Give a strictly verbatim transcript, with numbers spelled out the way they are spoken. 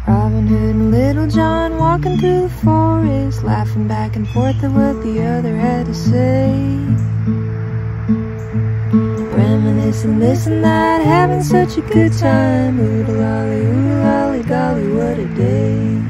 Robin Hood and Little John walking through the forest, laughing back and forth at what the other had to say. Reminiscing this and that, having such a good time. Ooh-da-lolly, ooh-da-lolly, golly, what a day.